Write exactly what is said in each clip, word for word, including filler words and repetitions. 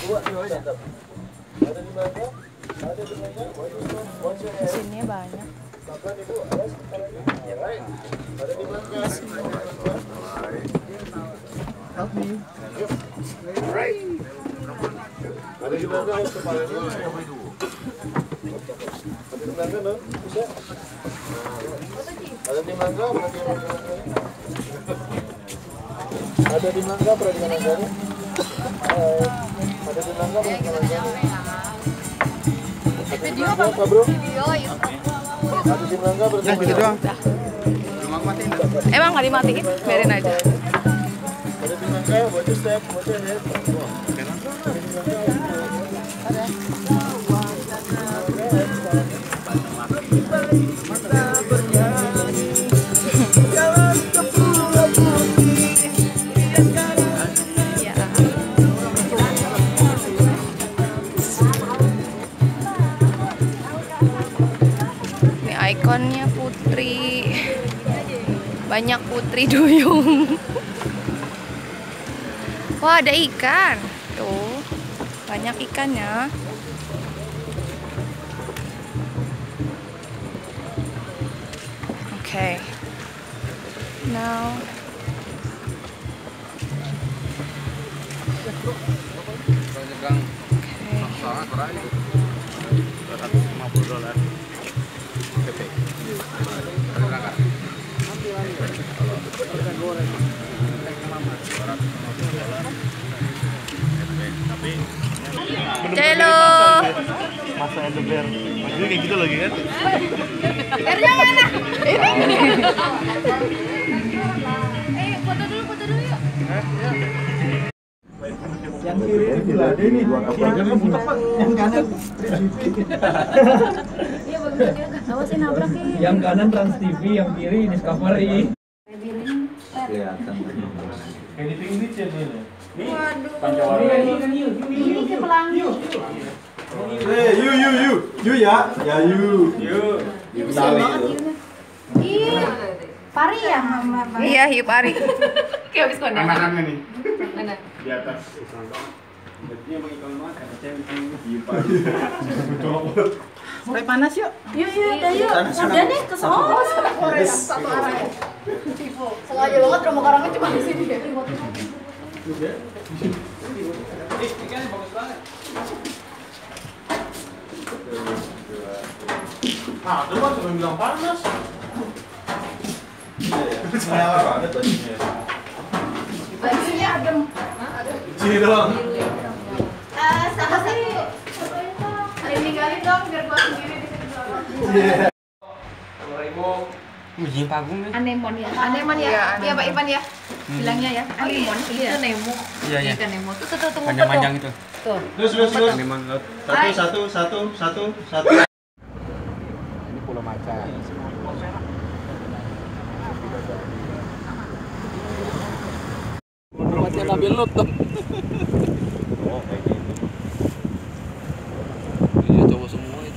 Mesinnya banyak. Ada di mana kepalanya? Ada di mana no? Bisa? Ada di mangga, berarti ada di mangga, berarti mangga. Ada di mangga, berarti mangga. Video apa bro? Video ya. Ada di mangga, berarti mangga. Gitu doang. Emang nggak dimatiin? Biarin aja. Ada di mangga, buat step, buat head. Ada. Ini ikonnya putri. Banyak putri duyung. Wah, ada ikan. Tuh. Banyak ikannya. Okay. Now. Halo. Masa Endeber. Maksudnya kayak gitu lagi kan? Airnya mana? Ini. Eh, foto dulu, foto dulu yuk. Yang kiri ini ada nih. Yang kanan putar Pak. Yang kanan. Iya bagus dia. Awasin nabrak ya. Yang kanan Trans T V, yang kiri Discovery. Kelihatan. Anything ini channel. Waduh. Pancawara. Ini ke pelangi. Eh, you you you. You ya. Ya you. You. Yuk kesian banget yunya. Iya. Pari ya mama. Iya, hiu pari. Kayak habis kondangan. Anak-anaknya nih. Mana? Di atas. Berarti emang ikan banget karena saya bikin hiu pari. Mulai panas yuk. Yuk yuk udah yuk. Udah nih ke sono. Satu arah. Sengaja banget rumah karangnya cuma di sini ya. Eh, ikannya bagus banget. Ah, itu kan cuma bilang panas. Iya ya. Saya banget bajunya. Bajunya adem. Sini doang. Eh, sama satu. Ada ninggalin dong biar gua sendiri di sini belakang. Iya. Mujin pagung nih. Anemon ya. Anemon ya. Iya, Pak Ivan ya. Bilangnya ya. Anemon itu Nemo. Iya iya. Ikan Nemo. Tuh tuh tuh tuh. Panjang-panjang itu. Tuh. Terus terus terus. Anemon laut. Satu satu satu satu satu. Ini Pulau Macan. Tempatnya Nabil Lut tuh. Oh, kayak gitu. Iya, cowok semua itu.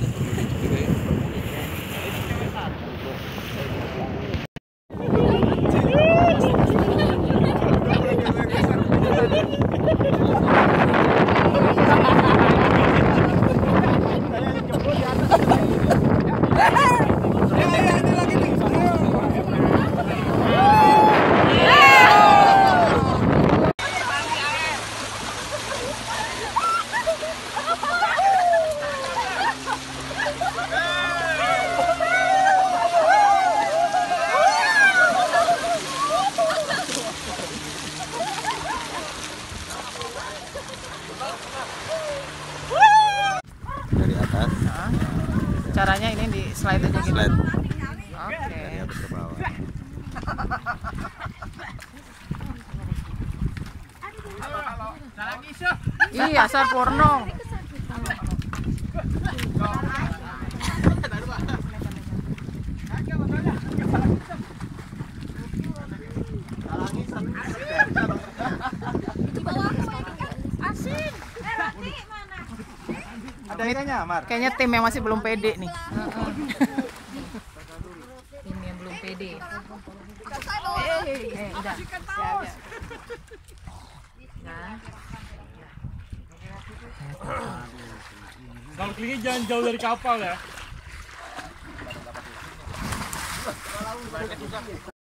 Dari atas. Caranya ini di slide aja gitu. Slide. Oke. Dari atas ke bawah. Iya, asal porno. Ada ikannya, Mar. Kayaknya tim yang masih belum pede nih. Tim yang belum pede. Eh, udah. Ya, ya. Nah. Snorkelingnya jangan jauh dari kapal ya.